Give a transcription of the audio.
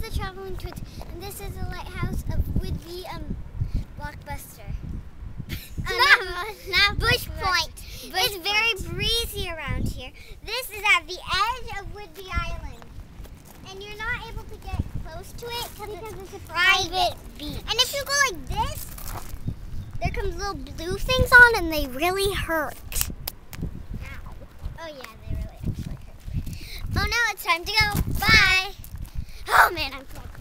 the Traveling Twins, and this is the lighthouse of Whidbey Blockbuster. Not Bush Point. It's very breezy around here. This is at the edge of Whidbey Island, and you're not able to get close to it because it's a private beach. And if you go like this, there comes little blue things on, and they really hurt. Ow. Oh yeah, they really actually hurt. Oh no, it's time to go. Bye. Oh man, I'm cold.